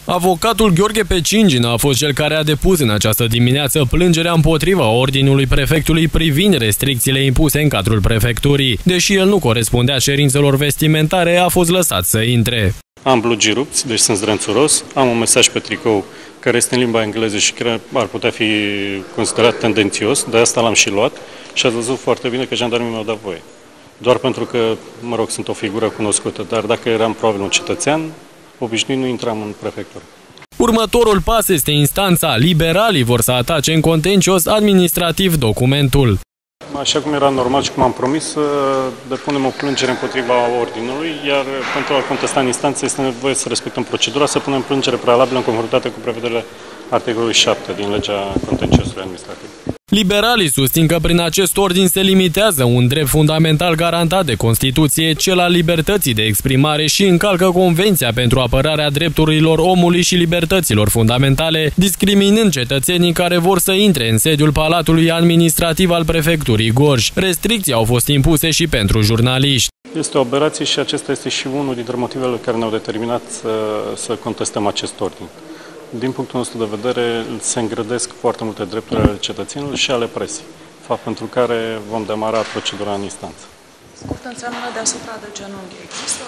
Avocatul Gheorghe Pecingină a fost cel care a depus în această dimineață plângerea împotriva ordinului prefectului privind restricțiile impuse în cadrul prefecturii. Deși el nu corespundea cerințelor vestimentare, a fost lăsat să intre. Am blugii rupți, deci sunt zdrențuros, am un mesaj pe tricou care este în limba engleză și care ar putea fi considerat tendențios, de asta l-am și luat și ați văzut foarte bine că jandarmii mi-au dat voie. Doar pentru că, mă rog, sunt o figură cunoscută, dar dacă eram probabil un cetățean obișnuit, nu intram în prefectură. Următorul pas este instanța. Liberalii vor să atace în contencios administrativ documentul. Așa cum era normal și cum am promis, să depunem o plângere împotriva ordinului, iar pentru a contesta în instanță este nevoie să respectăm procedura, să punem plângere prealabilă în conformitate cu prevederile articolului 7 din legea contenciosului administrativ. Liberalii susțin că prin acest ordin se limitează un drept fundamental garantat de Constituție, cel al libertății de exprimare, și încalcă Convenția pentru apărarea drepturilor omului și libertăților fundamentale, discriminând cetățenii care vor să intre în sediul Palatului Administrativ al Prefecturii Gorj. Restricții au fost impuse și pentru jurnaliști. Este o aberație și acesta este și unul dintre motivele care ne-au determinat să contestăm acest ordin. Din punctul nostru de vedere, se îngrădesc foarte multe drepturi ale cetățenilor și ale presei, fapt pentru care vom demara procedura în instanță. Scurt înseamnă deasupra de genunchi. Există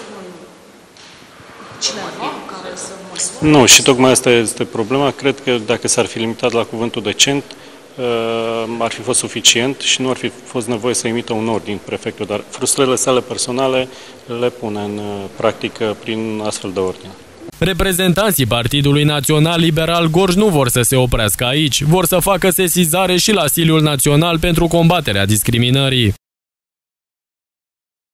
cineva care să măsoare? Nu, și tocmai asta este problema. Cred că dacă s-ar fi limitat la cuvântul decent, ar fi fost suficient și nu ar fi fost nevoie să emită un ordin prefectul, dar frustrările sale personale le pune în practică prin astfel de ordine. Reprezentanții Partidului Național Liberal Gorj nu vor să se oprească aici, vor să facă sesizare și la Consiliul Național pentru combaterea discriminării.